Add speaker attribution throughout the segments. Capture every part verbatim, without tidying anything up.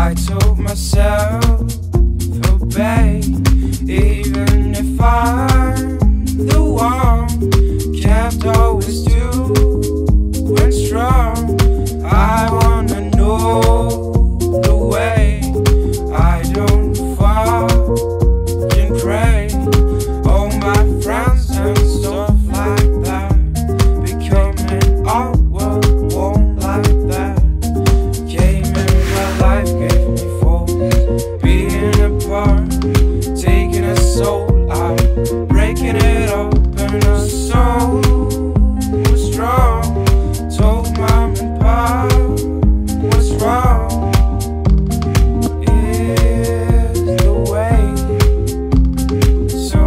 Speaker 1: I told myself, obey, even if I'm the one kept always doing strong. I wanna know the way. I don't fucking pray. All my friends and stuff like that becoming awkward, won't like that. Came in my life, gave me force, being apart, taking a soul out, breaking it open. A soul was strong. Told mom and pop what's wrong is the way. So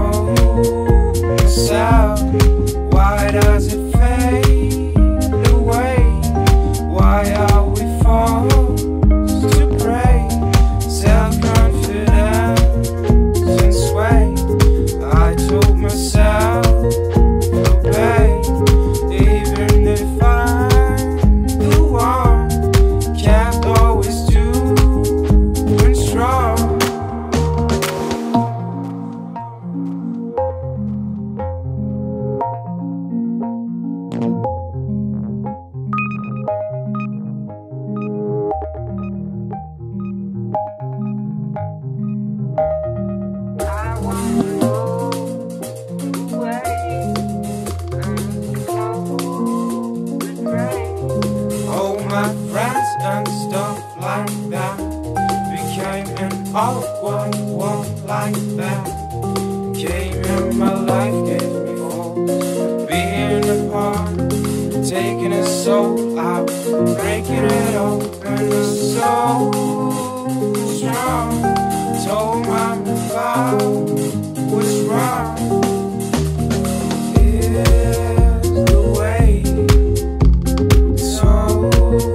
Speaker 1: sad, why does it fade away? Why are we forced to pray? Self-confidence and sway. I told myself, obey, even if I'm the one kept always doing strong. I wanna know the way and go with rain. All my friends and stuff like that became an awkward one like that. Came in my life, gave me force, being apart, taking a soul out, breaking it open. A soul strong. Told mom and pop what's wrong is the way. So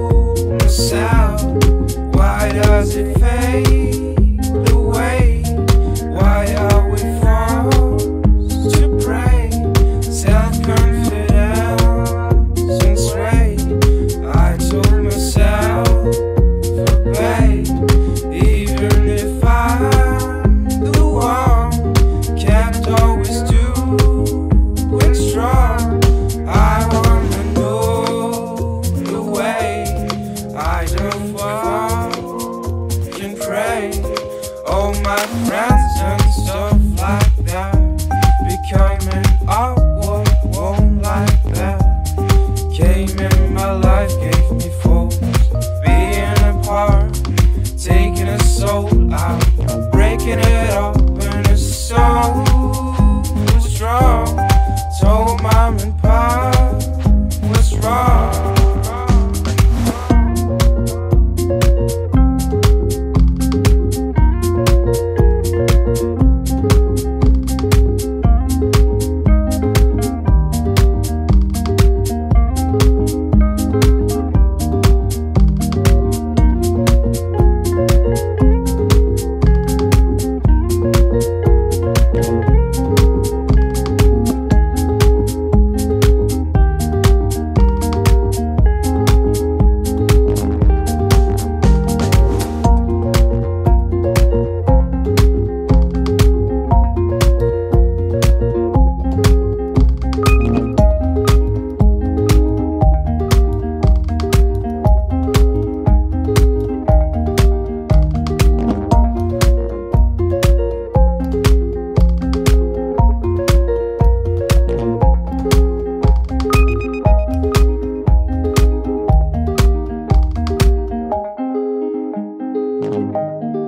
Speaker 1: sad, why does it fade away? Why are we forced to pray? Self-confidence and sway. I told myself, obey, even if I'm the one kept always doing strong. I wanna know the way. I don't fucking pray. All my friends and stuff like that becoming awkward, won't like that. Came in my life, gave me force, being apart, taking a soul out, breaking it open. A soul was strong. Told mom and pop what's wrong.
Speaker 2: Thank you.